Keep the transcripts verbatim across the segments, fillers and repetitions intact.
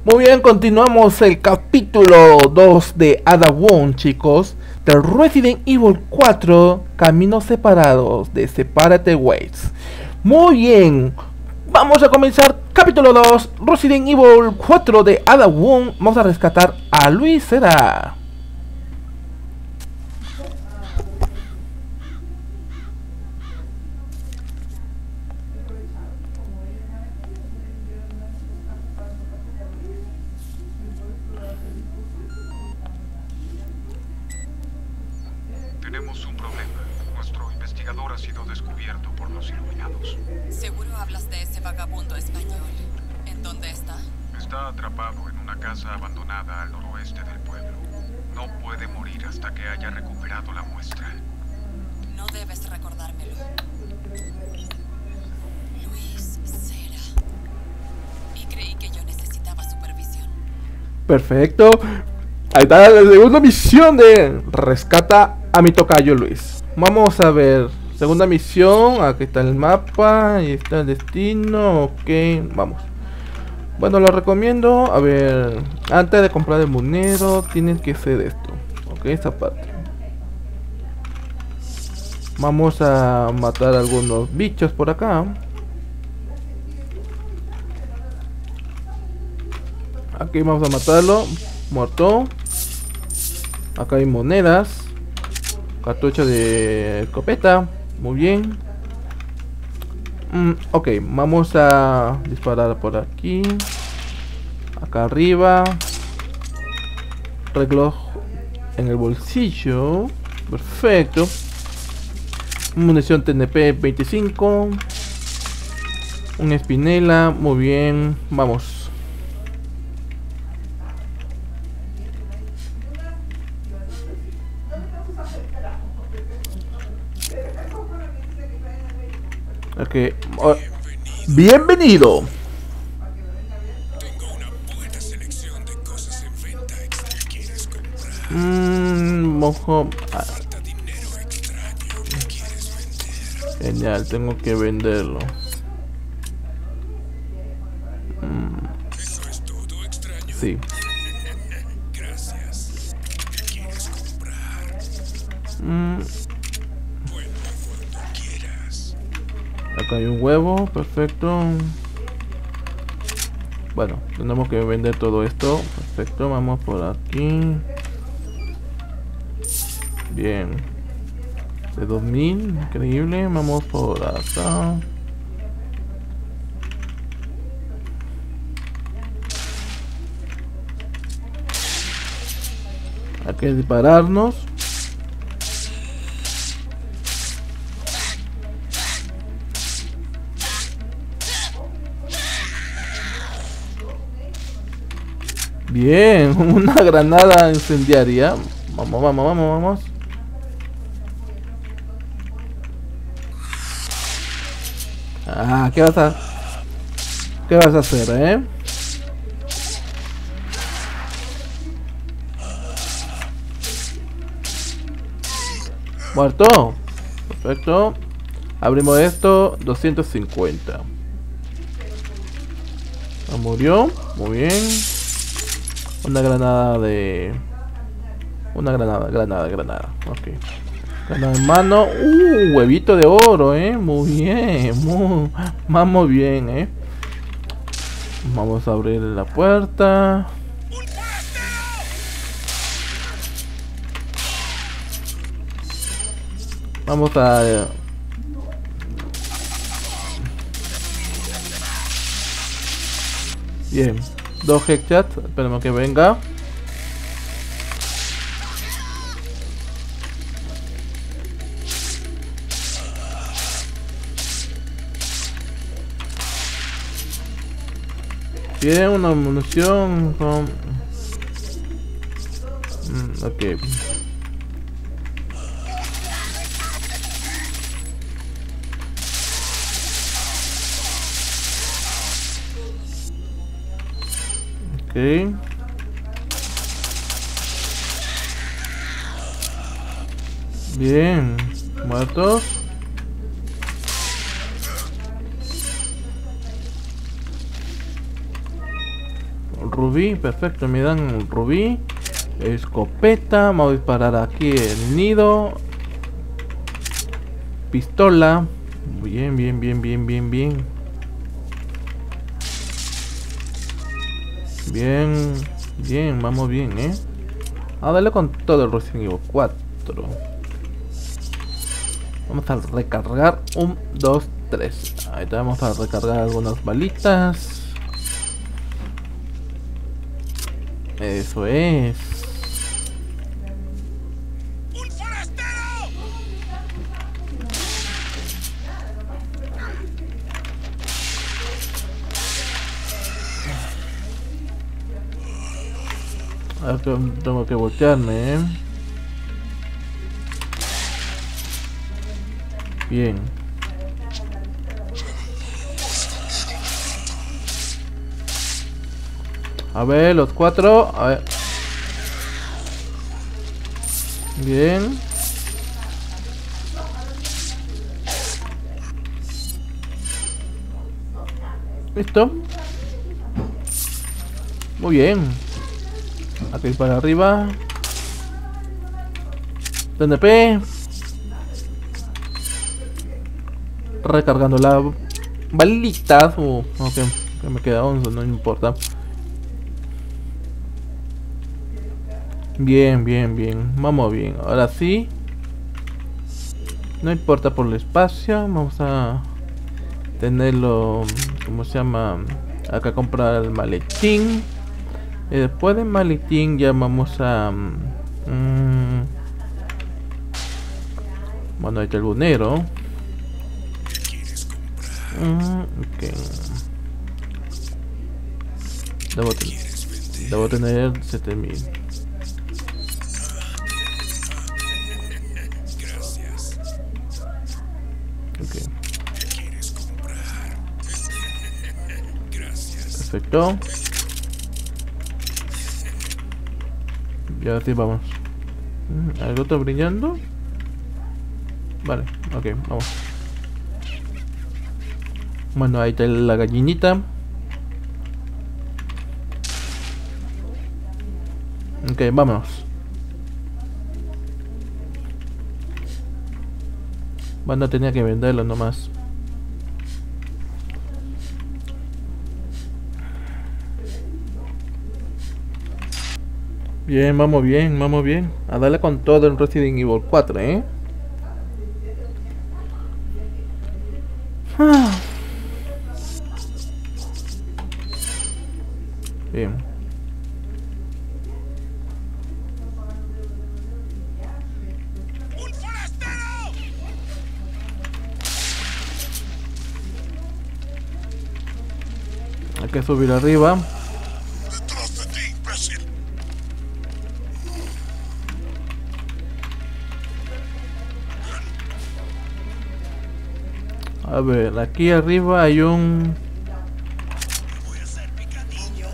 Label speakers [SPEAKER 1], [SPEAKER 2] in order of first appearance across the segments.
[SPEAKER 1] Muy bien, continuamos el capítulo dos de Ada Wong, chicos, de Resident Evil cuatro, Caminos Separados, de Separate Ways. Muy bien, vamos a comenzar capítulo dos, Resident Evil cuatro de Ada Wong. Vamos a rescatar a Luis Será.
[SPEAKER 2] Tenemos un problema. Nuestro investigador ha sido descubierto por los iluminados.
[SPEAKER 3] Seguro hablas de ese vagabundo español. ¿En dónde está?
[SPEAKER 2] Está atrapado en una casa abandonada al noroeste del pueblo. No puede morir hasta que haya recuperado la muestra.
[SPEAKER 3] No debes recordármelo. Luis Será. Y creí que yo necesitaba supervisión.
[SPEAKER 1] Perfecto. Ahí está la segunda misión de rescata a mi tocayo Luis. Vamos a ver. Segunda misión. Aquí está el mapa. Ahí está el destino. Ok, vamos. Bueno, lo recomiendo. A ver, antes de comprar el monero, tienes que hacer esto. Ok, esta parte. Vamos a matar algunos bichos por acá. Aquí vamos a matarlo. Muerto. Acá hay monedas. Cartucho de escopeta. Muy bien. Mm, ok, vamos a disparar por aquí. Acá arriba. Reloj en el bolsillo. Perfecto. Munición T N P veinticinco. Un espinela. Muy bien. Vamos. Ok, oh, bienvenido.
[SPEAKER 4] Tengo una buena selección de cosas en venta extra. ¿Quieres comprar?
[SPEAKER 1] Mmm, mojo. Ah,
[SPEAKER 4] Falta dinero extraño. ¿Qué quieres vender?
[SPEAKER 1] genial, tengo que venderlo. Mm,
[SPEAKER 4] ¿Eso es todo extraño?
[SPEAKER 1] sí.
[SPEAKER 4] Gracias. ¿Qué quieres comprar?
[SPEAKER 1] Mm,
[SPEAKER 4] Bueno, cuando quieras.
[SPEAKER 1] acá hay un huevo, perfecto. Bueno, tenemos que vender todo esto. Perfecto, vamos por aquí. Bien. De dos mil, increíble. Vamos por acá. Hay que dispararnos. Bien, una granada incendiaria. Vamos, vamos, vamos, vamos. Ah, ¿qué vas a ¿Qué vas a hacer, eh? Muerto. Perfecto. Abrimos esto, doscientos cincuenta. Ah, murió. Muy bien. Una granada de... Una granada, granada, granada. Ok. Granada en mano. Uh, huevito de oro, eh. Muy bien. Muy... Vamos bien, eh. Vamos a abrir la puerta. Vamos a... Bien. Dos headshots. Esperemos que venga. Bien, una munición con... Mm, ok. Ok. Bien. Muertos. rubí, perfecto, me dan rubí. Escopeta, vamos a disparar aquí el nido. Pistola. Bien, bien, bien, bien, bien, bien. Bien, bien, vamos bien, eh. A darle con todo el Resident Evil cuatro. Vamos a recargar. Un, dos, tres. Ahí te vamos a recargar algunas balitas. Eso es.
[SPEAKER 4] ¡Un forastero!
[SPEAKER 1] Ahora tengo que voltearme, ¿eh? Bien. A ver, los cuatro. A ver. Bien. Listo. Muy bien. Aquí para arriba. T N P. Recargando la balita. Uh, ok, que me queda once, no importa. Bien, bien, bien. Vamos bien. Ahora sí. No importa por el espacio. Vamos a tenerlo. ¿Cómo se llama? Acá comprar el maletín. Y después del maletín ya vamos a... Mmm, bueno, ahí está el bunero. Mm, okay. Debo, ten debo tener siete mil.
[SPEAKER 4] Gracias.
[SPEAKER 1] Okay.
[SPEAKER 4] ¿Quieres comprar? Gracias.
[SPEAKER 1] Perfecto. Y ahora sí vamos. Mm, ¿algo está brillando? Vale, ok, vamos. Bueno, ahí está la gallinita. Ok, vámonos. Bueno, tenía que venderlo nomás. Bien, vamos bien, vamos bien. A darle con todo en Resident Evil cuatro, ¿eh? Ah. Bien.
[SPEAKER 4] ¡Un forastero!
[SPEAKER 1] Hay que subir arriba.
[SPEAKER 4] Detrás de ti, imbécil.
[SPEAKER 1] A ver, aquí arriba hay un...
[SPEAKER 4] Voy a hacer picadillo.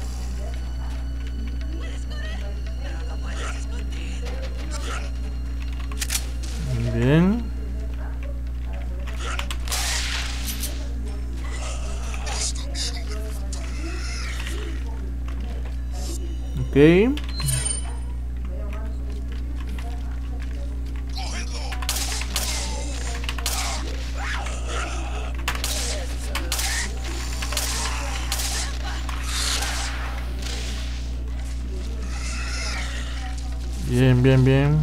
[SPEAKER 1] Bien. Ok. Bien, bien, bien.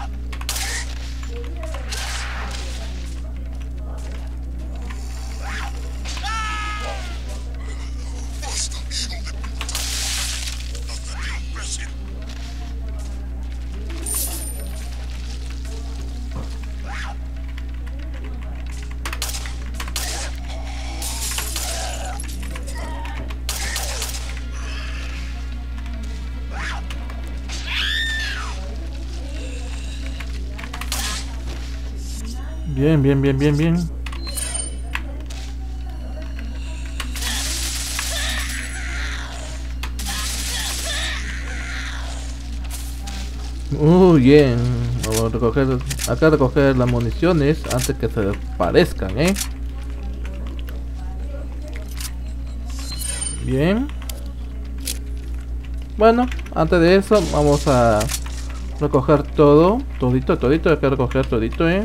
[SPEAKER 1] Bien, bien, bien, bien, bien. Muy bien. Vamos a recoger, acá recoger las municiones antes que se desaparezcan, ¿eh? Bien. Bueno, antes de eso vamos a recoger todo, todito, todito, hay que recoger todito, eh.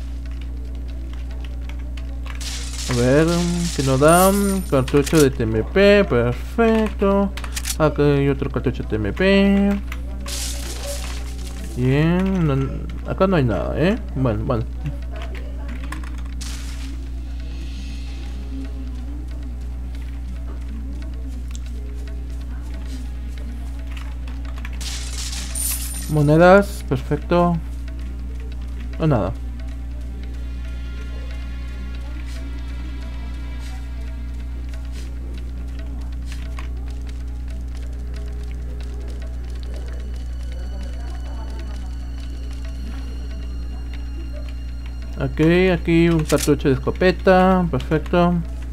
[SPEAKER 1] A ver, que nos dan cartucho de T M P, perfecto. Acá hay otro cartucho de T M P. Bien, no, acá no hay nada, eh. Bueno, bueno. Monedas, perfecto. No nada. Ok, aquí un cartucho de escopeta, perfecto.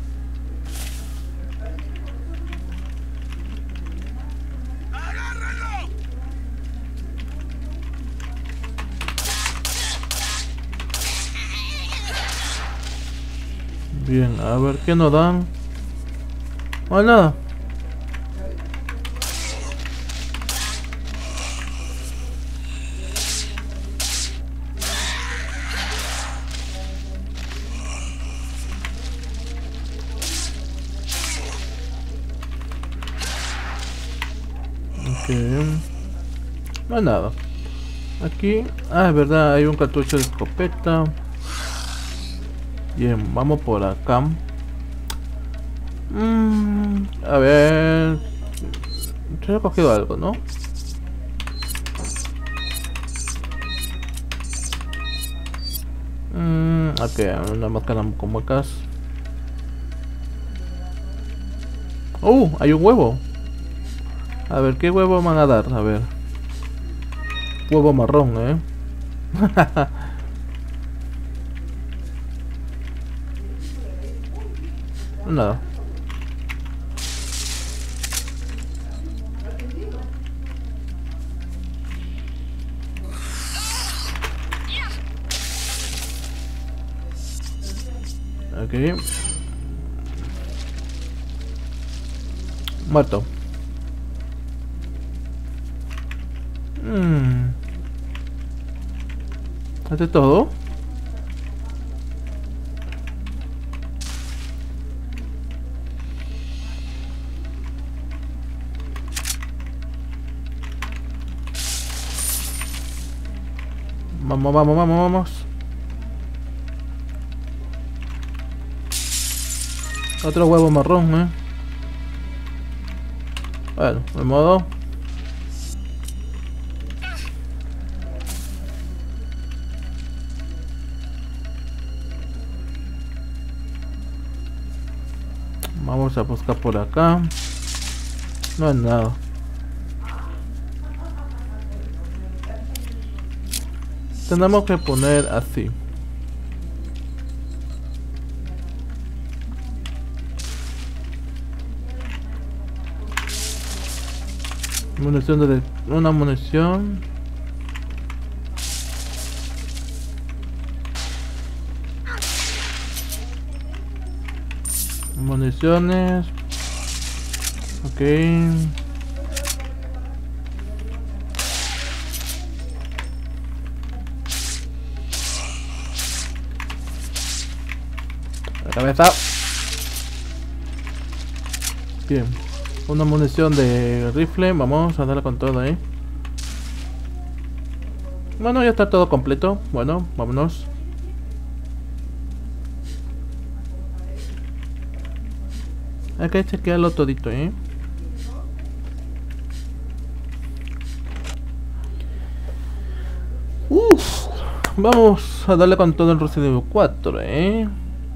[SPEAKER 1] Bien, a ver qué nos dan. Oh, nada. Ok. No hay nada. Aquí. Ah, es verdad, hay un cartucho de escopeta. Bien, vamos por acá. Mm, a ver. Se ha cogido algo, ¿no? Mm, ok, una máscara con muecas. ¡Uh! Hay un huevo. A ver, ¿qué huevo van a dar? A ver. Huevo marrón, ¿eh? Nada. Ok. Muerto. Hmm. ¿Esto es todo? Vamos, vamos, vamos, vamos. Otro huevo marrón, eh. Bueno, de modo. Vamos a buscar por acá. No hay nada. Tenemos que poner así. Munición de una munición. Municiones. Ok. La cabeza. Bien. Una munición de rifle. Vamos a darle con todo ahí. Bueno, ya está todo completo. Bueno, vámonos. Hay que chequearlo todito, ¿eh? Uff. Vamos a darle con todo el Resident Evil cuatro, ¿eh?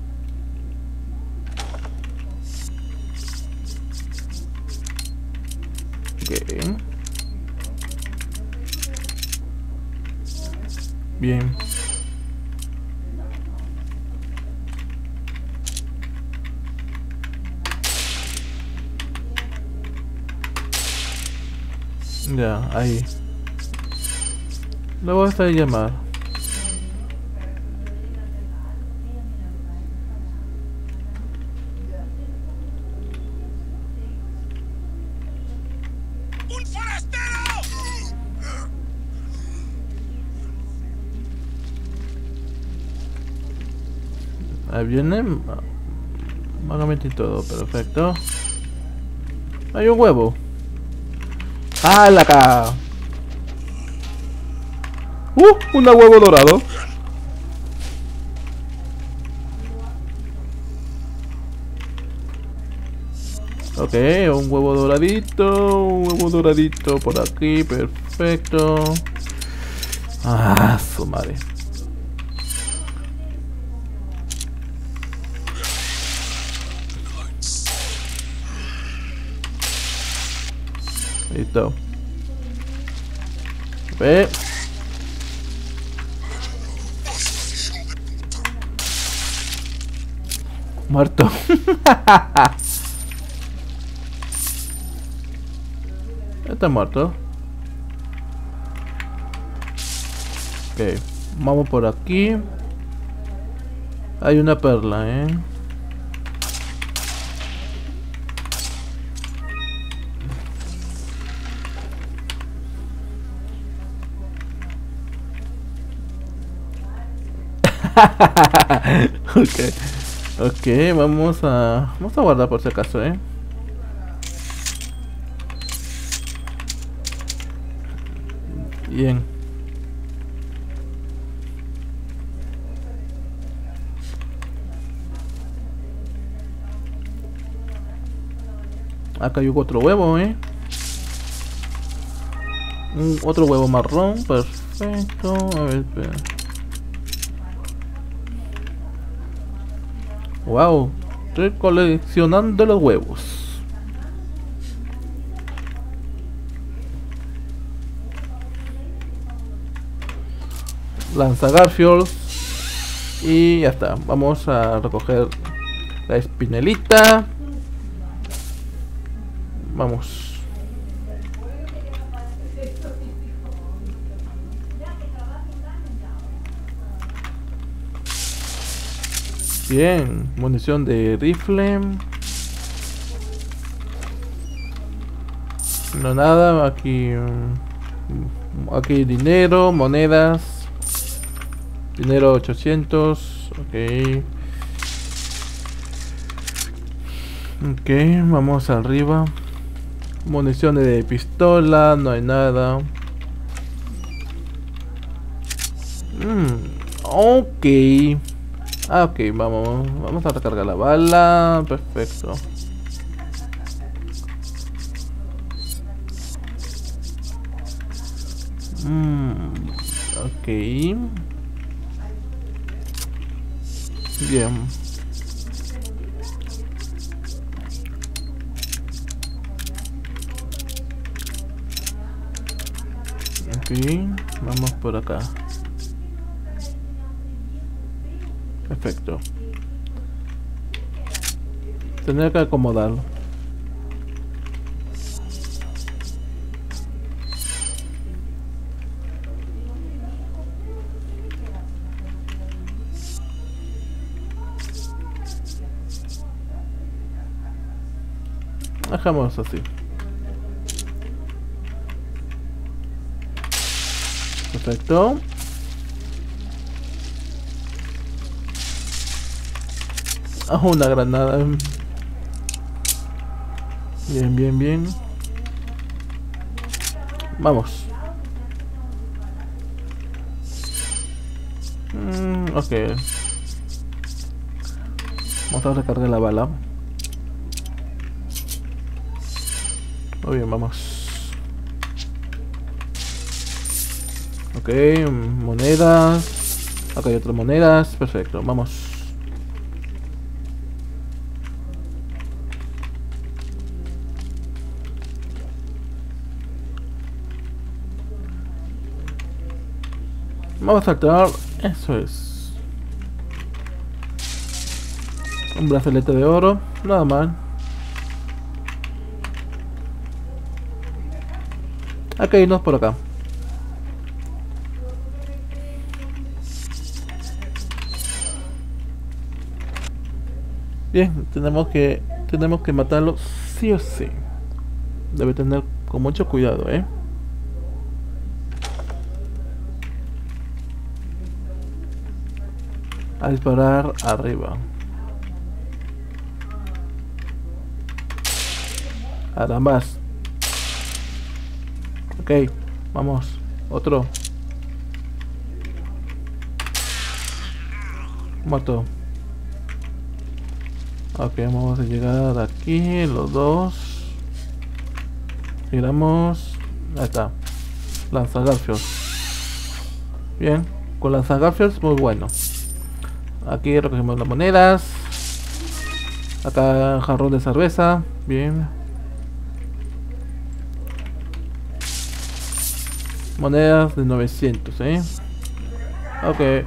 [SPEAKER 1] Ok. Bien. Ya, ahí. Lo voy a hacer llamar.
[SPEAKER 4] ¡Un
[SPEAKER 1] Ahí viene. Vagamente y todo, perfecto. Hay un huevo. ¡Ah, la ca! ¡Uh! Un huevo dorado. Ok, un huevo doradito. Un huevo doradito por aquí, perfecto. Ah, su madre. Listo. Ve. Muerto. Está muerto. Ok, vamos por aquí. Hay una perla, eh. Okay. Ok, vamos a... Vamos a guardar por si acaso, eh. Bien. Acá hay otro huevo, eh. Un, otro huevo marrón, perfecto. A ver, espera. Wow, estoy coleccionando los huevos. Lanza Garfield. Y ya está. Vamos a recoger la espinelita. Vamos. Bien, munición de rifle. No nada, aquí aquí dinero, monedas. Dinero ochocientos, ok. Ok, vamos arriba. Municiones de pistola, no hay nada. Mm, ok. Ah, ok, vamos, vamos a recargar la bala, perfecto. Mm, ok. Bien. Ok, vamos por acá. Perfecto. Tendría que acomodarlo. Dejamos así. Perfecto. Ah, una granada. Bien, bien, bien. Vamos. Mm, ok. Vamos a recargar la bala. Muy bien, vamos. Ok, monedas. Acá hay otras monedas. Perfecto, vamos. Vamos a saltar. Eso es. Un brazalete de oro. Nada mal. Hay que irnos por acá. Bien, tenemos que tenemos que matarlo sí o sí. Debe tener con mucho cuidado, eh. a disparar arriba. Ahora más. Ok, vamos. Otro. Muerto. Ok, vamos a llegar aquí, los dos. Giramos. Ahí está. Lanzagarfios. Bien, con lanzagarfios muy bueno. Aquí recogemos las monedas. Acá jarrón de cerveza. Bien. Monedas de novecientos, eh. Ok.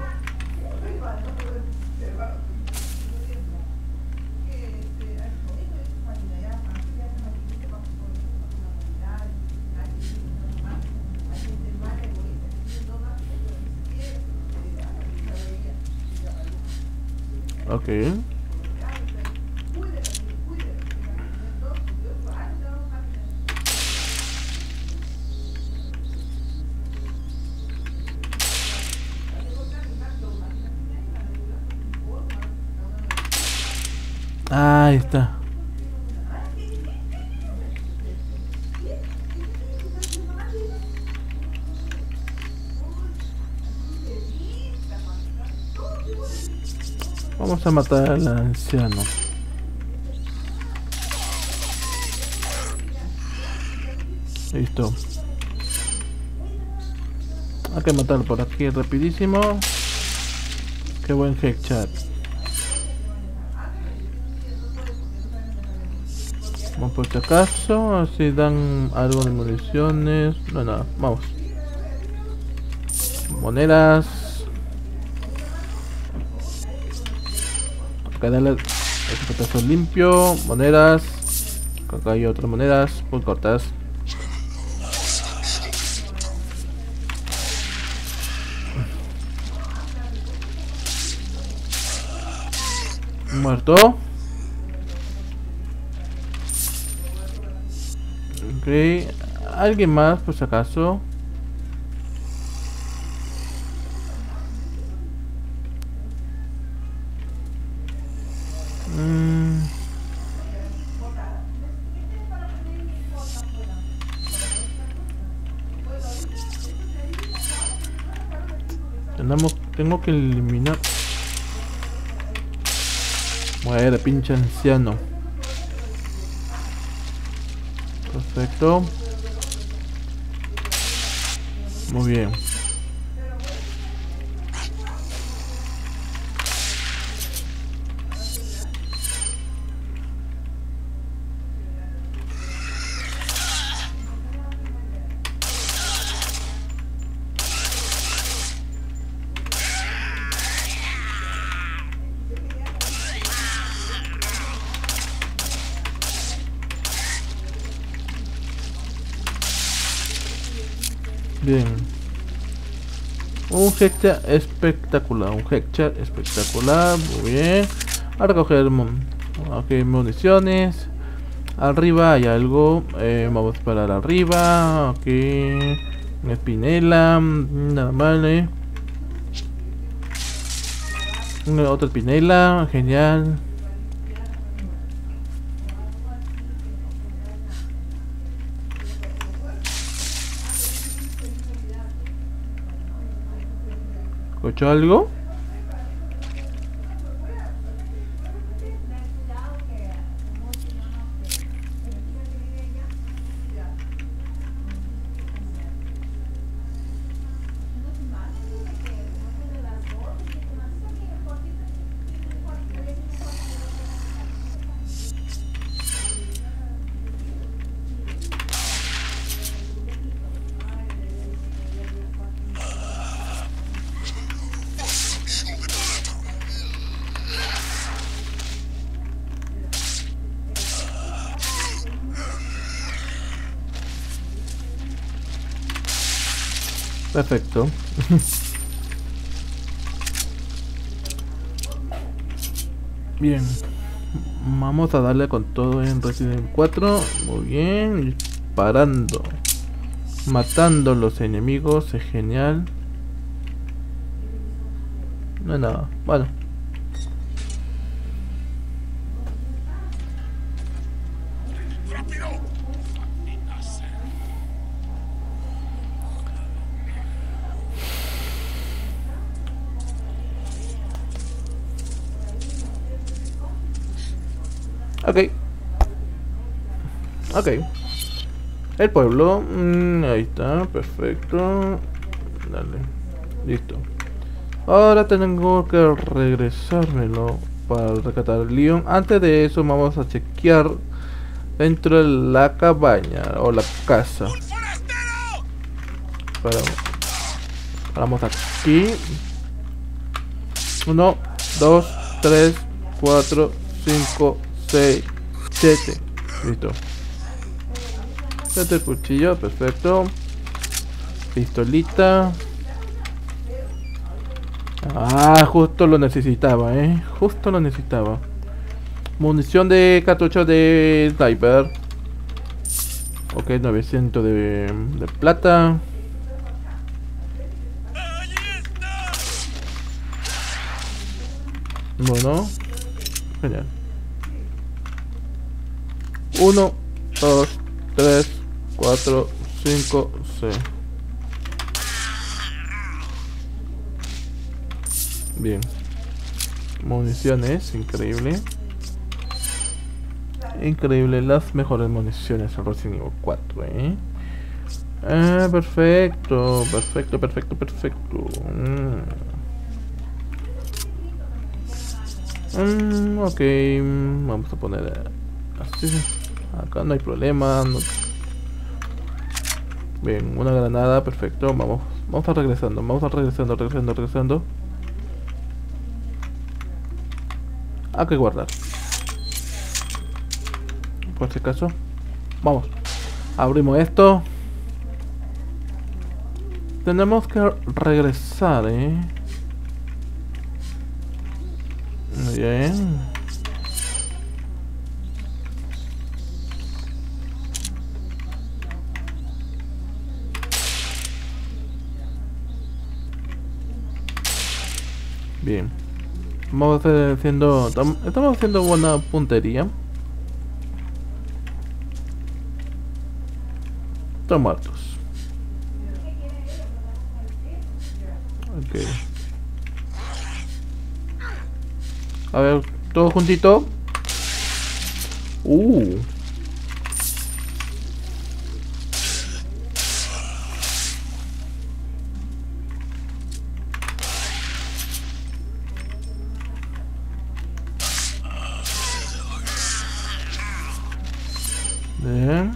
[SPEAKER 1] Ok. Ah, ahí está. Vamos a matar al anciano. Listo. Hay que matarlo por aquí rapidísimo. Qué buen headshot. Vamos por si acaso, así dan algo de municiones. No, nada, vamos. Monedas. Acá dale este pedazo limpio. Monedas. Acá hay otras monedas muy cortas. Muerto. Ok. ¿Alguien más por si acaso? Mm. Tenemos, tengo que eliminar. Muere, pinche anciano. Perfecto. Muy bien. Bien. Un headshot espectacular. Un headshot espectacular. Muy bien. A recoger okay, municiones. Arriba hay algo. Eh, vamos a parar arriba. Aquí. Una espinela. Nada mal, eh. Una otra espinela. Genial. ¿Escucho algo? Perfecto. Bien. Vamos a darle con todo en Resident cuatro. Muy bien. Disparando. Matando los enemigos. Es genial. No hay nada. Bueno. Ok. Ok. El pueblo. Mm, ahí está. Perfecto. Dale. Listo. Ahora tengo que regresármelo para rescatar a Leon. Antes de eso vamos a chequear dentro de la cabaña o la casa. Pero vamos aquí. Uno, dos, tres, cuatro, cinco, seis, siete. Listo. Este cuchillo, perfecto. Pistolita. Ah, justo lo necesitaba, eh. Justo lo necesitaba. Munición de cartucho de sniper. Ok, novecientos de, de plata. Bueno, genial. Uno, dos, tres, cuatro, cinco, seis. Bien. Municiones, increíble. Increíble, las mejores municiones en Resident Evil cuatro, eh. Ah, perfecto, perfecto, perfecto, perfecto. Mm. Mm, ok, vamos a poner así. Acá no hay problema. No. Bien, una granada, perfecto. Vamos, vamos a regresando, vamos a regresando, regresando, regresando. Hay que guardar. Por si acaso. Vamos. Abrimos esto. Tenemos que regresar, eh. Muy bien. Bien. Vamos haciendo, estamos haciendo buena puntería. Están muertos. Ok. A ver, todo juntito. Uh. Bien.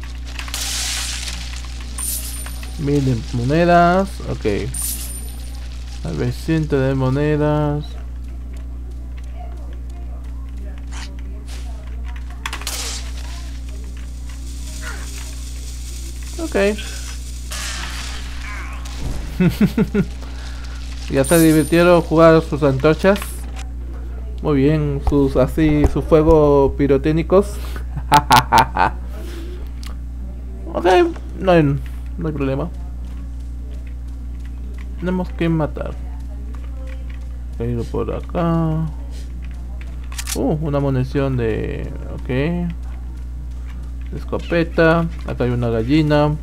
[SPEAKER 1] Mil monedas. Ok. A ver, ciento de monedas. Ok. Ya se divirtieron jugar sus antorchas. Muy bien, sus así, sus fuegos pirotécnicos. Ok, no hay, no hay problema. Tenemos que matar. He ido por acá. Uh, una munición de... Ok. De escopeta. Acá hay una gallina.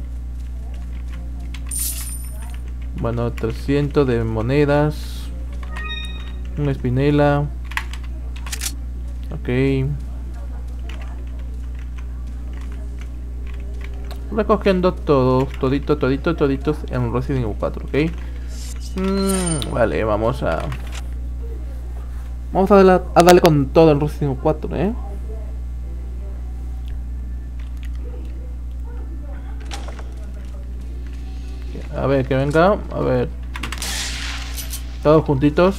[SPEAKER 1] Bueno, trescientos de monedas. Una espinela. Ok. Recogiendo todos, toditos, toditos, toditos en Resident Evil cuatro, ok. Mm, vale, vamos a... Vamos a darle, a darle con todo en Resident Evil cuatro, eh. A ver, que venga, a ver. Todos juntitos.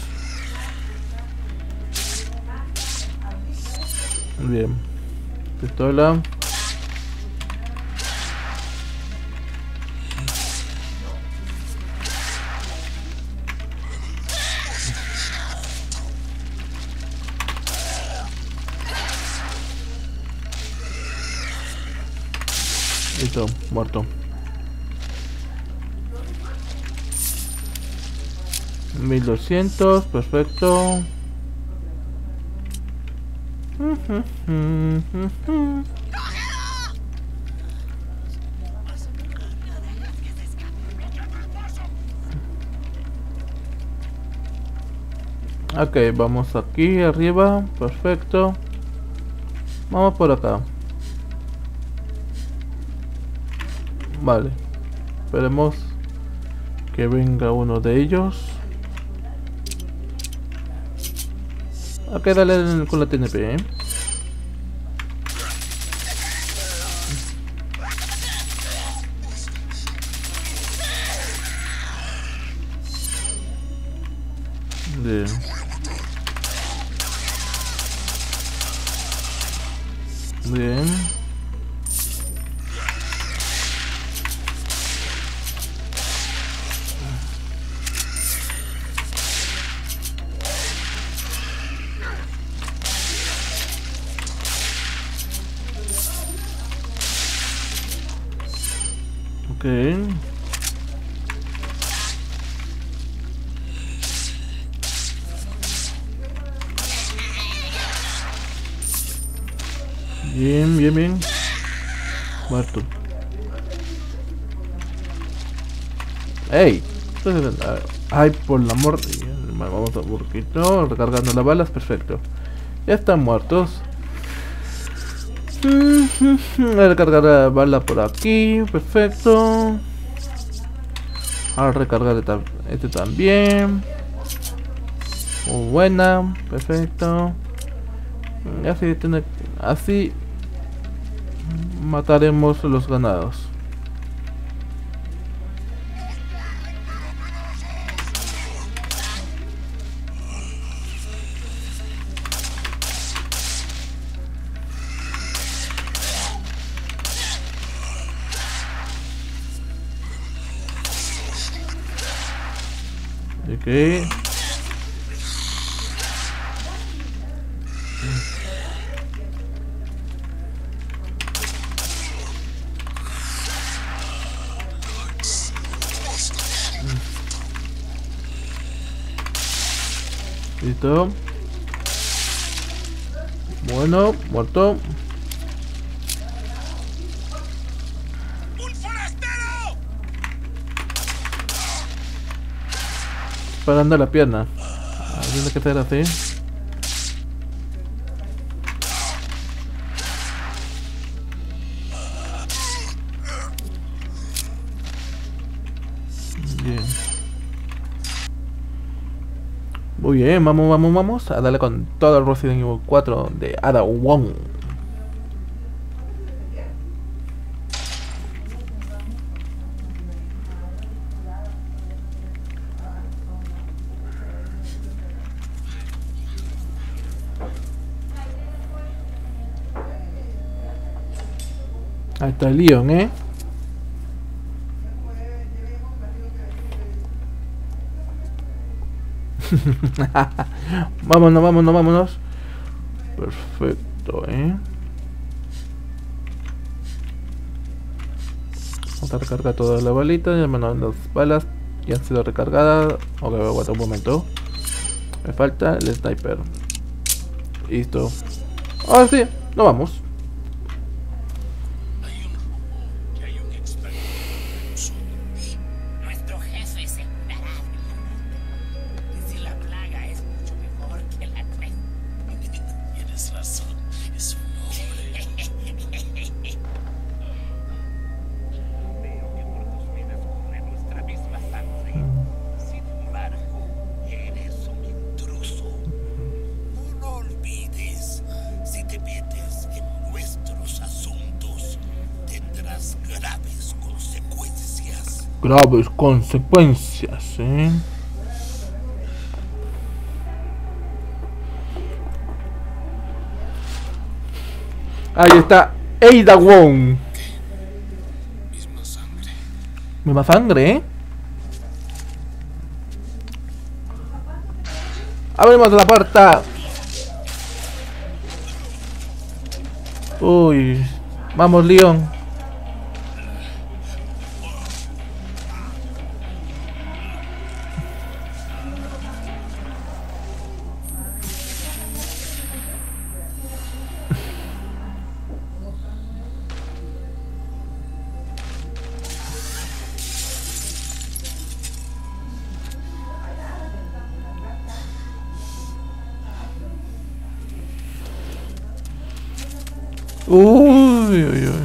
[SPEAKER 1] Bien. Pistola. Listo, muerto. mil doscientos, perfecto. Ok, vamos aquí arriba, perfecto. Vamos por acá. Vale. Esperemos que venga uno de ellos. Hay que darle con la T N P, ¿eh? Bien. Bien. Okay. Bien, bien, bien. Muerto. ¡Ey! Ay, por el amor de Dios. Vamos a un poquito. Recargando las balas. Perfecto. Ya están muertos. Voy a recargar la bala por aquí. Perfecto. Ahora recargar este también. Muy buena. Perfecto. Así, tiene, así mataremos los ganados. Ok. Listo. Bueno, muerto.
[SPEAKER 4] ¡Un forastero!
[SPEAKER 1] Parando la pierna. Ah, tiene que ser así. Bien. Muy bien, vamos, vamos, vamos a darle con todo el Resident Evil cuatro de Ada Wong. Ahí está el Leon, eh. Vámonos, vámonos, vámonos. Perfecto, eh. Vamos a recargar todas las balitas. Ya menos las balas ya han sido recargadas. Ok, aguanta un momento. Me falta el sniper. Listo. Ahora sí, nos vamos.
[SPEAKER 4] Hay un rumor que hay un experto en nosotros.
[SPEAKER 5] Nuestro jefe se enterará de si la plaga es mucho mejor que la nuestra.
[SPEAKER 4] Tienes razón, es un hombre.
[SPEAKER 5] Veo que por tus venas corre nuestra misma sangre. Sin embargo, eres un intruso.
[SPEAKER 4] No lo olvides, si te metes en nuestros asuntos, tendrás graves consecuencias.
[SPEAKER 1] Graves consecuencias, eh. Ahí está Ada Wong.
[SPEAKER 4] Misma sangre.
[SPEAKER 1] Misma sangre, eh. Abrimos la puerta. Uy. Vamos, Leon. Uy, uy, uy.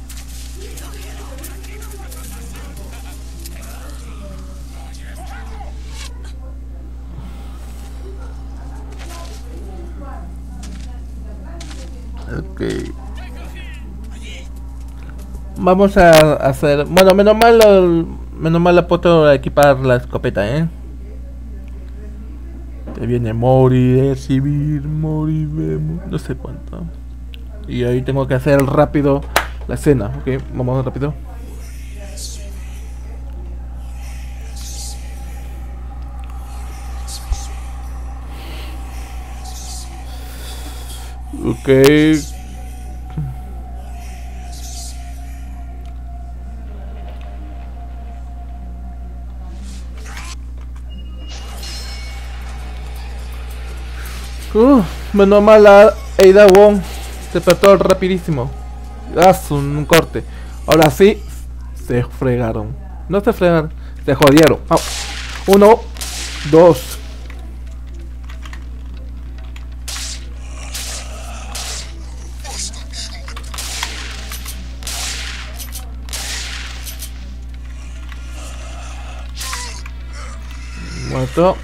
[SPEAKER 1] Ok. Vamos a hacer... Bueno, menos mal lo- menos mal la puedo equipar la escopeta, ¿eh? Que viene Mori, recibir, Mori, vemos, no sé cuánto. Y ahí tengo que hacer rápido la escena, ok, vamos rápido. Ok. Uh, menos mal la Ada Wong se despertó rapidísimo. Haz un, un corte. Ahora sí, se fregaron. No se fregaron, se jodieron. Ah, uno, dos. Muerto.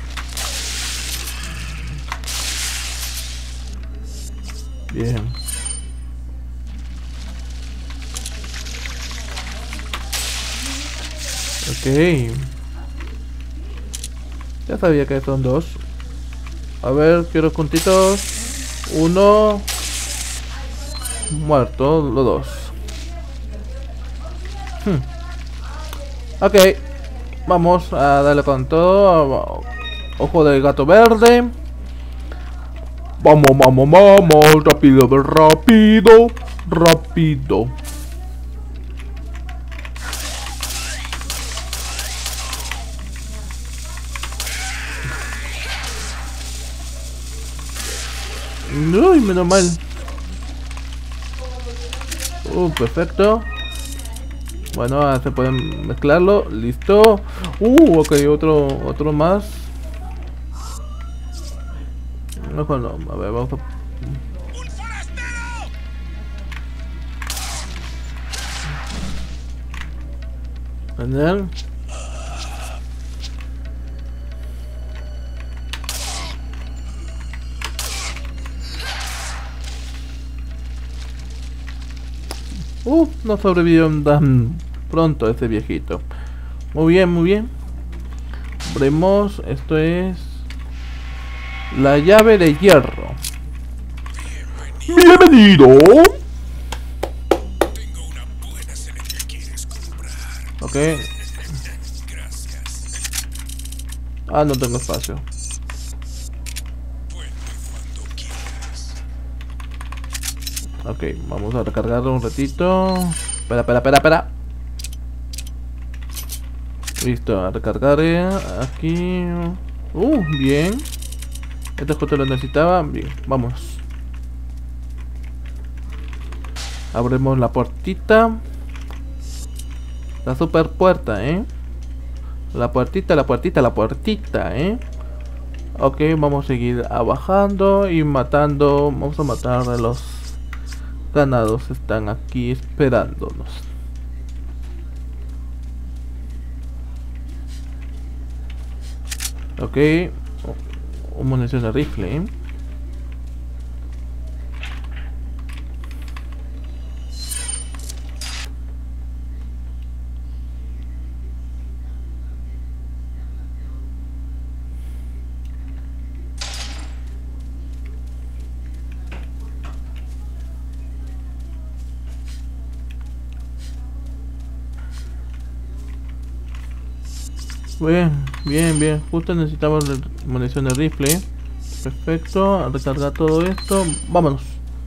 [SPEAKER 1] Bien. Ok. Ya sabía que son dos. A ver, quiero puntitos. Uno. Muerto, los dos. Hmm. Ok. Vamos a darle con todo. Ojo del gato verde. Vamos, vamos, vamos. Rápido, rápido. Rápido. Uy, menos mal. Uh, perfecto. Bueno, ahora se pueden mezclarlo. Listo. Uh, ok, otro, otro más. No, no, a ver, vamos a... Genial. Uh, no sobrevivió tan pronto ese viejito. Muy bien, muy bien. Vemos, esto es la llave de hierro. Bienvenido.
[SPEAKER 4] Tengo una buena cena que quieres comprar.
[SPEAKER 1] Ok.
[SPEAKER 4] Gracias.
[SPEAKER 1] Ah, no tengo espacio.
[SPEAKER 4] Vuelve cuando quieras.
[SPEAKER 1] Ok, vamos a recargarlo un ratito. Espera, espera, espera, espera. Listo, a recargar eh, aquí. Uh, bien. Este justo lo necesitaba. Bien, vamos. Abrimos la puertita. La super puerta, eh. La puertita, la puertita, la puertita, eh. Ok, vamos a seguir bajando y matando. Vamos a matar a los ganados. Están aquí esperándonos. Ok, un munición de rifle, ¿eh? Bien, bien, bien. Justo necesitamos munición de rifle. Perfecto. A recargar todo esto. Vámonos.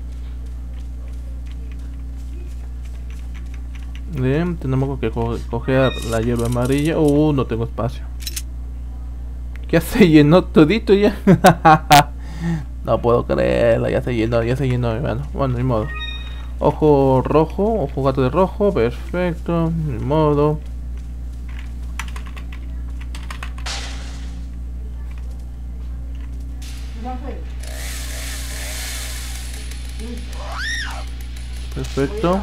[SPEAKER 1] Bien, tenemos que co coger la hierba amarilla. Uh, no tengo espacio. ¿Qué se llenó todito ya? No puedo creerlo. Ya se llenó, ya se llenó, hermano. Bueno, ni modo. Ojo rojo, ojo gato de rojo. Perfecto, ni modo. Perfecto.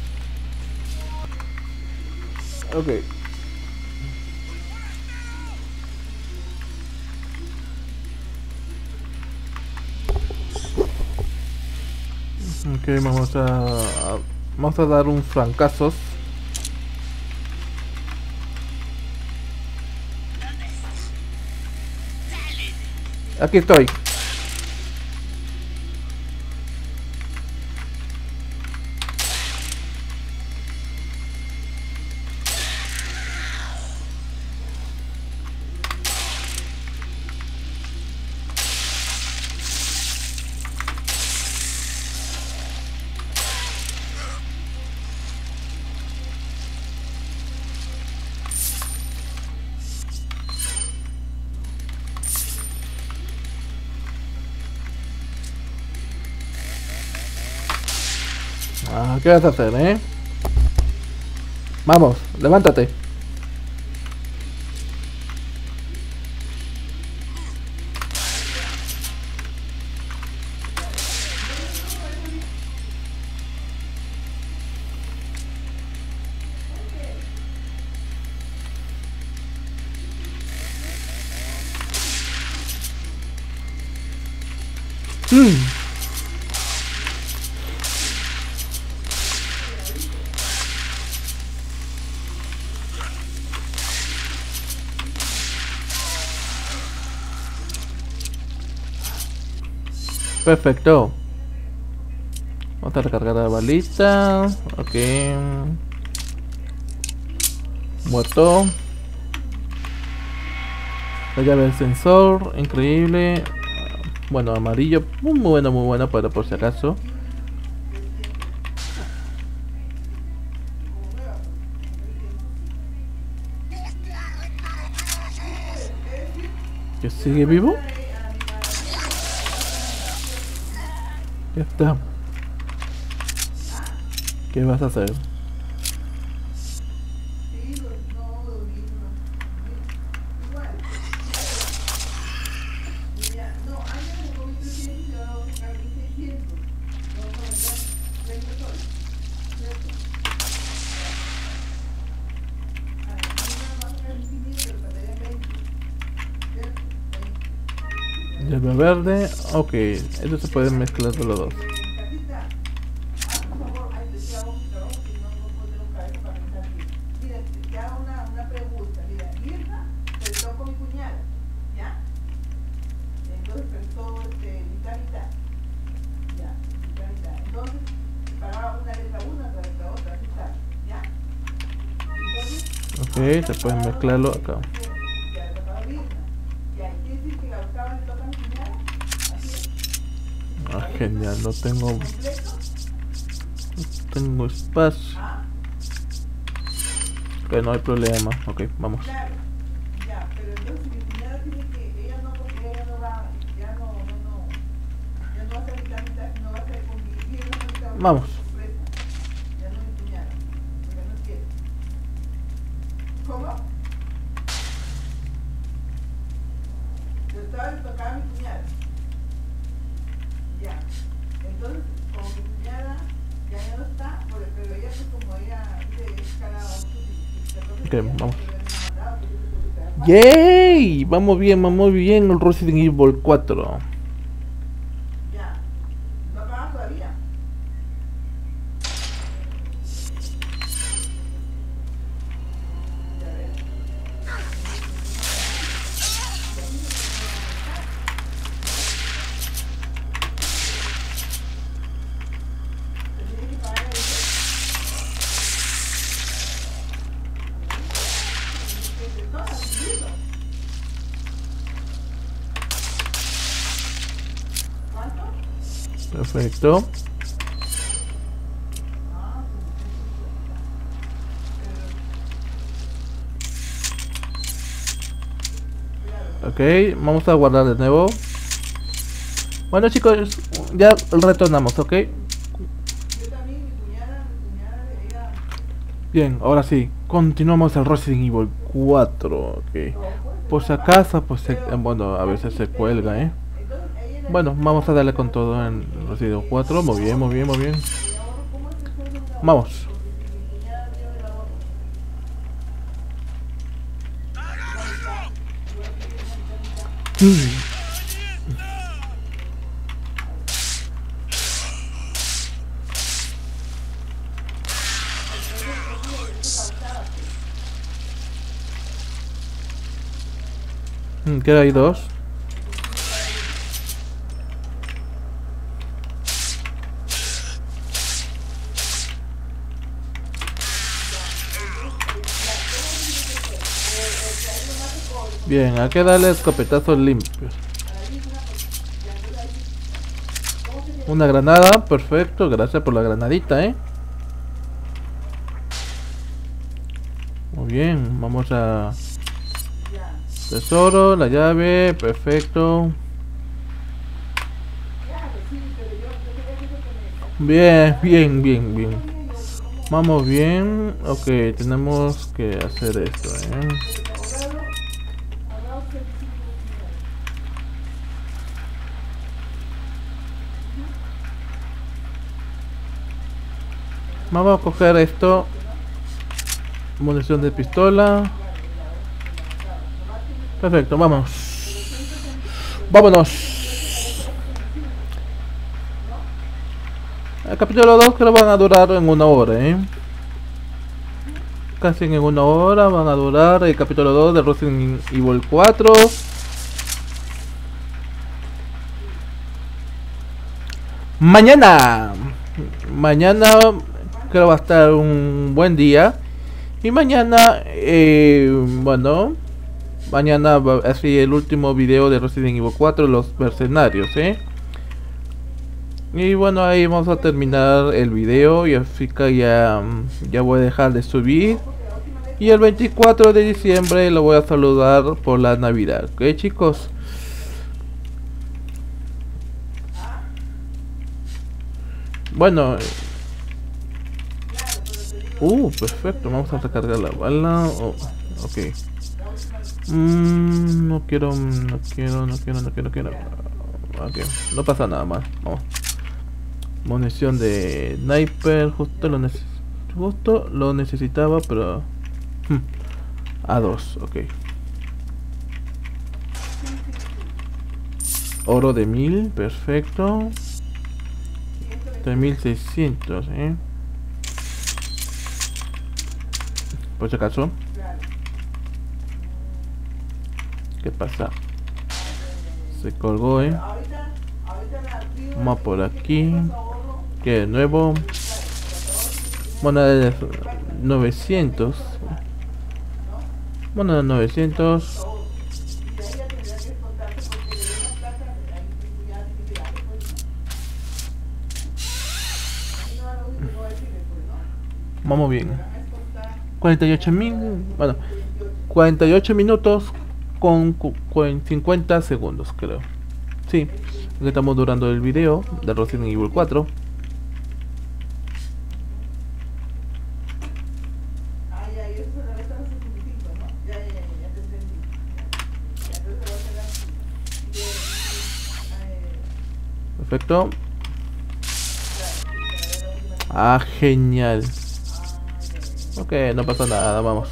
[SPEAKER 1] Ok. Ok, vamos a... Vamos a dar un francazos. Aquí estoy. Ah, ¿qué vas a hacer, eh? Vamos, levántate. Hmm. Perfecto. Vamos a recargar la balita. Ok. Muerto. La llave del sensor. Increíble. Bueno, amarillo. Muy bueno, muy bueno, pero por si acaso. ¿Que sigue vivo? Ya está. ¿Qué vas a hacer? Hierba verde, ok, esto se puede mezclar de los dos. Ok, se puede mezclarlo acá. Ah, genial, no tengo no tengo espacio. Ok, no hay problema. Ok, vamos. Vamos.
[SPEAKER 6] ¿Cómo? Yo estaba tocando a mi cuñada. Ya. Entonces, como mi cuñada ya no está, pero ella pues como ella se escalaba
[SPEAKER 1] ok, vamos. ¡Yay! Vamos bien, vamos bien el Resident Evil cuatro.
[SPEAKER 6] Ya. No acaba todavía.
[SPEAKER 1] Perfecto. Ok, vamos a guardar de nuevo. Bueno chicos, ya retornamos, ok. Bien, ahora sí, continuamos el Resident Evil cuatro, ok. Por si acaso, pues se, bueno, a veces se cuelga, eh. Bueno, vamos a darle con todo en Resident Evil cuatro, muy bien, muy bien, muy bien. Vamos. Mm. Mm, Queda ahí dos. Bien, hay que darle escopetazos limpios. Una granada, perfecto, gracias por la granadita, eh. Muy bien, vamos a... Tesoro, la llave, perfecto. Bien, bien, bien, bien. Vamos bien. Ok, tenemos que hacer esto, eh. Vamos a coger esto. Munición de pistola. Perfecto, vamos. Vámonos. El capítulo dos creo van a durar en una hora, eh. Casi en una hora van a durar el capítulo dos de Resident Evil cuatro. Mañana. Mañana creo va a estar un buen día. Y mañana, eh, bueno, mañana va a ser el último video de Resident Evil cuatro, los mercenarios, eh. Y bueno, ahí vamos a terminar el video. Y así que ya, ya voy a dejar de subir. Y el veinticuatro de diciembre lo voy a saludar por la Navidad, ¿ok, chicos? Bueno. Uh, perfecto, vamos a recargar la bala. Oh, ok. Mm, no quiero, no quiero, no quiero, no quiero, no quiero. Ok, no pasa nada más. Vamos. Munición de sniper, justo lo neces justo lo necesitaba, pero hmm. A dos, ok. Oro de mil, perfecto. De mil seiscientos, eh. Por si acaso. ¿Qué pasa? Se colgó, eh. Vamos por aquí. Que de nuevo. Moneda de novecientos. Moneda de novecientos. Vamos bien. cuarenta y ocho mil. Bueno, cuarenta y ocho minutos con, con cincuenta segundos, creo. Sí, estamos durando el video de Resident Evil cuatro. Perfecto. Ah, genial. Ok, no pasa nada, vamos.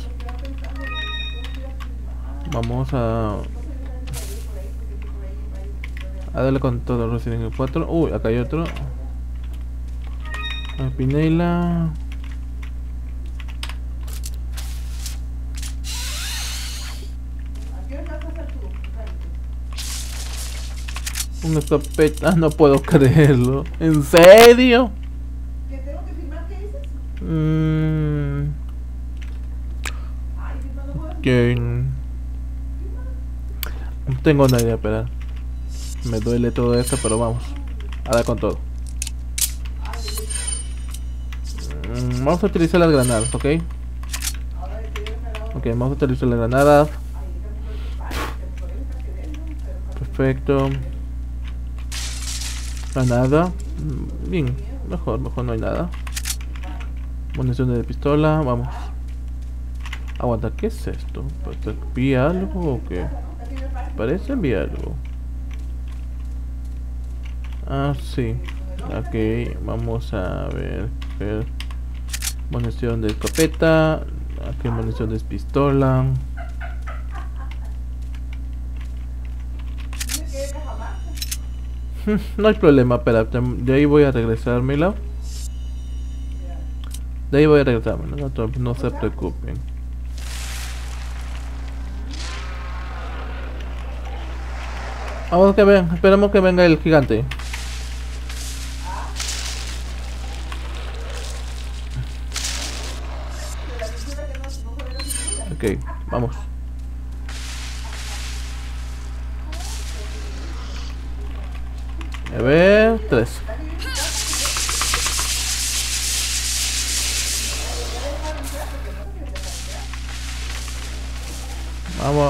[SPEAKER 1] Vamos a... A darle con todo Resident Evil cuatro. Uy, acá hay otro. A Pinela. Un escopeta, no puedo creerlo. ¿En serio?
[SPEAKER 6] ¿Qué tengo que firmar? ¿Qué dices?
[SPEAKER 1] Mmm...
[SPEAKER 6] Ay, firma no puedo.
[SPEAKER 1] Que... No tengo nadie a esperar. Me duele todo esto, pero vamos. A dar con todo. Mm, vamos a utilizar las granadas, ¿ok? Ok, vamos a utilizar las granadas. Perfecto. Granada. Bien, mejor, mejor no hay nada. Munición de pistola, vamos. Aguanta, ¿qué es esto? ¿Vi algo o qué? Parece vi algo. Ah, sí. Ok, vamos a ver. ver. Munición de escopeta. Aquí munición de pistola. No hay problema, espera, de ahí voy a regresármela. De ahí voy a regresarme, no, no, no se preocupen. Vamos que ven, esperemos que venga el gigante. Ok, vamos. A ver, tres. Vamos.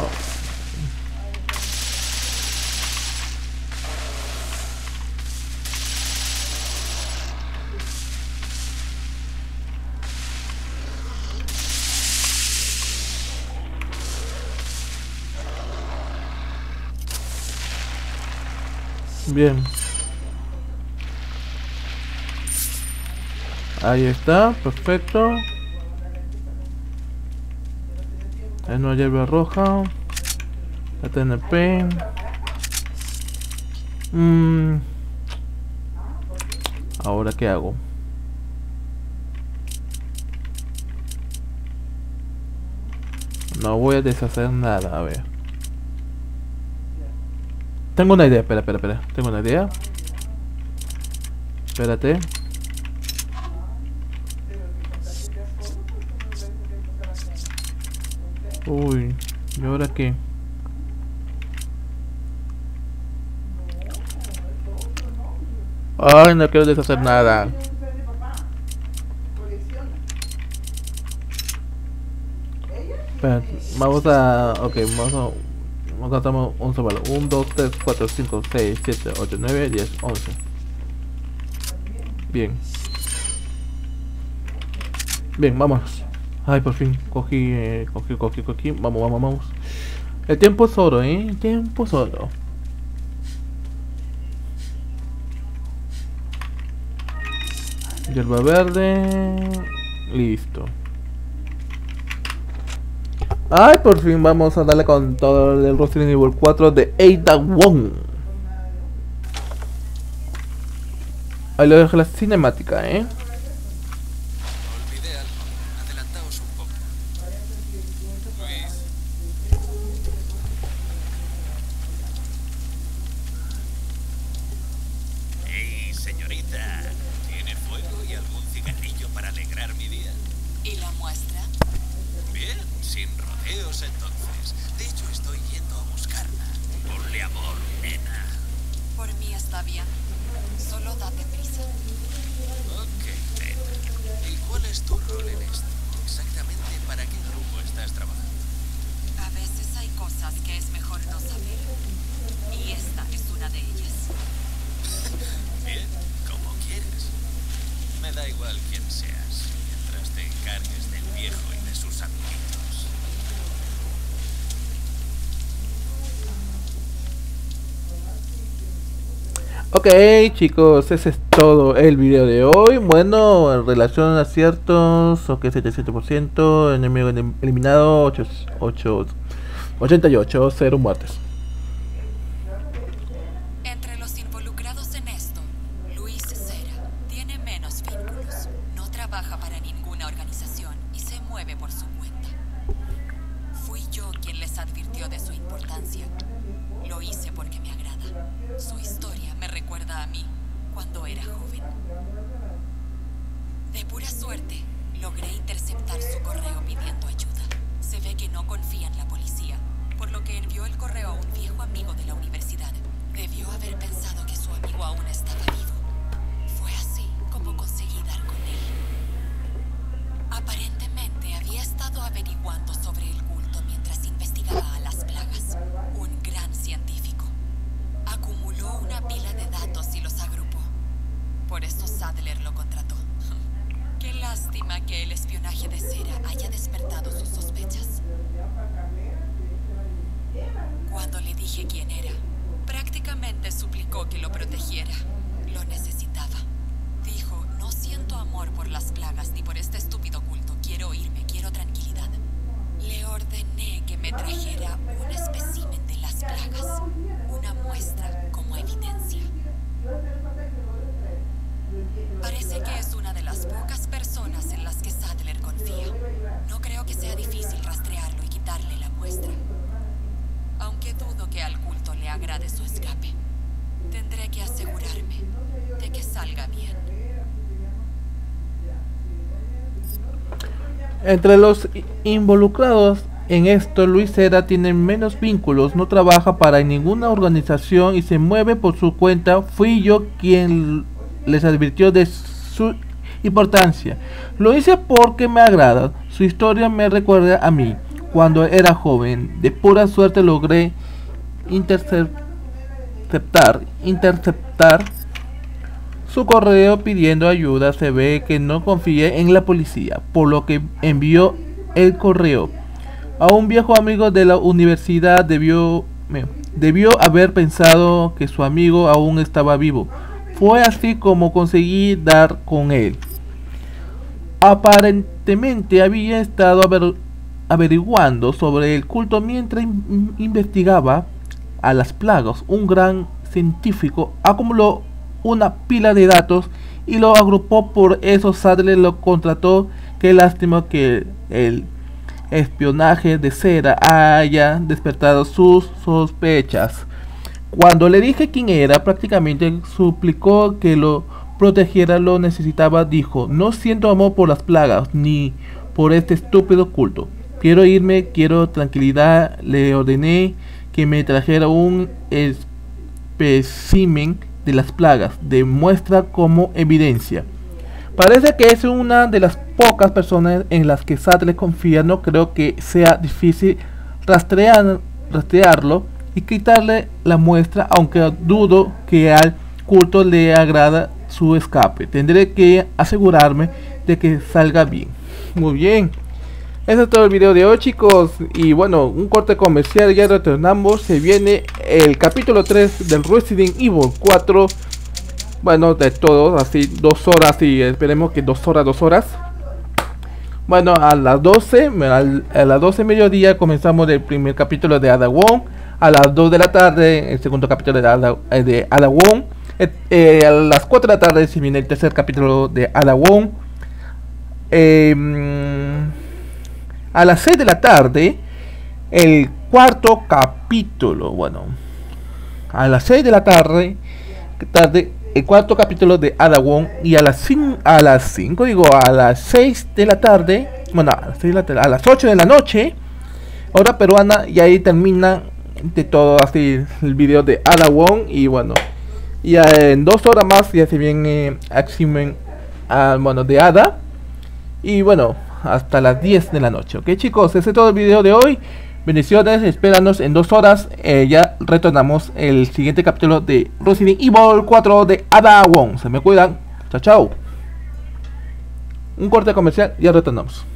[SPEAKER 1] Bien. Ahí está, perfecto. Es una hierba roja. La T N P. Mm. Ahora qué hago. No voy a deshacer nada, a ver. Tengo una idea, espera, espera, espera. Tengo una idea. Espérate. Uy, ¿y ahora qué? Ay, no quiero deshacer nada. Espera, vamos a... Ok, vamos a... Vamos a tomar un solo. uno, dos, tres, cuatro, cinco, seis, siete, ocho, nueve, diez, once. Bien. Bien, vamos. Ay, por fin. Cogí, eh, cogí, cogí, cogí. Vamos, vamos, vamos. El tiempo es oro, ¿eh? El tiempo es oro. Hierba verde. Listo. Ay, por fin vamos a darle con todo el Resident Evil cuatro de Ada Wong. Ahí lo dejo la cinemática, ¿eh?
[SPEAKER 4] Olvidé algo. Adelantaos un poco. Luis. Hey, señorita. ¿Tiene fuego y algún cigarrillo para alegrar mi día?
[SPEAKER 3] ¿Y la muestra?
[SPEAKER 4] Bien, sin rodeos entonces. De hecho, estoy yendo a buscarla. Ponle amor, nena.
[SPEAKER 3] Por mí está bien. Solo date prisa.
[SPEAKER 4] Ok, nena. ¿Y cuál es tu rol en esto? Exactamente para qué grupo estás trabajando.
[SPEAKER 3] A veces hay cosas que es mejor no saber. Y esta es una de ellas.
[SPEAKER 4] Bien, como quieres. Me da igual quién seas, mientras te encargues del viejo y de sus amiguitos.
[SPEAKER 1] Ok, chicos, ese es todo el video de hoy. Bueno, en relación a aciertos, ok, setenta y siete por ciento, enemigo eliminado, ocho, ocho, ochenta y ocho, cero muertes.
[SPEAKER 3] Entre los involucrados en esto, Luis Cera tiene menos vínculos. No trabaja para ninguna organización y se mueve por su cuenta. Fui yo quien les advirtió de su importancia. Lo hice porque me agrada. Su historia me recuerda a mí cuando era joven. De pura suerte, logré interceptar su correo pidiendo ayuda. Se ve que no confía en la policía, por lo que envió el correo a un viejo amigo de la universidad. Debió haber pensado que su amigo aún estaba vivo. Fue así como conseguí dar con él. Aparentemente había estado averiguando sobre el culto mientras investigaba a las plagas. Un gran científico. Acumuló una pila de datos y los agrupó. Por eso Sadler lo contrató. Qué lástima que el espionaje de Cera haya despertado sus sospechas. Cuando le dije quién era, prácticamente suplicó que lo protegiera. Lo necesitaba. Dijo, no siento amor por las plagas ni por este estúpido me trajera un espécimen de las plagas, una muestra como evidencia. Parece que es una de las pocas personas en las que Saddler confía. No creo que sea difícil rastrearlo y quitarle la muestra. Aunque dudo que al culto le agrade su escape. Tendré que asegurarme de que salga bien.
[SPEAKER 1] Entre los involucrados en esto, Luis Cera tiene menos vínculos, no trabaja para ninguna organización y se mueve por su cuenta. Fui yo quien les advirtió de su importancia. Lo hice porque me agrada. Su historia me recuerda a mí, cuando era joven. De pura suerte logré interceptar, interceptar su correo pidiendo ayuda. Se ve que no confía en la policía, por lo que envió el correo a un viejo amigo de la universidad. Debió, debió haber pensado que su amigo aún estaba vivo. Fue así como conseguí dar con él. Aparentemente había estado aver, averiguando sobre el culto mientras in, investigaba a las plagas. Un gran científico acumuló una pila de datos y lo agrupó. Por eso Saddler lo contrató. Qué lástima que el espionaje de Cera haya despertado sus sospechas. Cuando le dije quién era, prácticamente suplicó que lo protegiera. Lo necesitaba, dijo. No siento amor por las plagas ni por este estúpido culto. Quiero irme, quiero tranquilidad. Le ordené que me trajera un espécimen de las plagas, de muestra como evidencia. Parece que es una de las pocas personas en las que Saddler confía. No creo que sea difícil rastrear, rastrearlo y quitarle la muestra, aunque dudo que al culto le agrada su escape. Tendré que asegurarme de que salga bien. Muy bien. Ese es todo el video de hoy, chicos. Y bueno, un corte comercial, ya retornamos. Se viene el capítulo tres del Resident Evil cuatro. Bueno, de todos, así dos horas y esperemos que dos horas, dos horas. Bueno, a las doce, a las doce mediodía comenzamos el primer capítulo de Ada Wong. A las dos de la tarde, el segundo capítulo de Ada, de Ada Wong. Eh, eh, a las cuatro de la tarde se viene el tercer capítulo de Ada Wong. Eh, a las seis de la tarde, el cuarto capítulo. Bueno, a las seis de la tarde, tarde el cuarto capítulo de Ada Wong. Y a las cinco, a las cinco digo, a las seis de la tarde, bueno, a las, seis de la tarde, a las ocho de la noche, hora peruana, y ahí termina de todo así el video de Ada Wong. Y bueno, y en dos horas más ya se viene Aximen, uh, bueno, de Ada. Y bueno, hasta las diez de la noche. Ok, chicos, ese es todo el video de hoy. Bendiciones, espéranos en dos horas. Eh, ya retornamos el siguiente capítulo de Resident Evil cuatro de Ada Wong. Se me cuidan. Chao, chao. Un corte comercial, ya retornamos.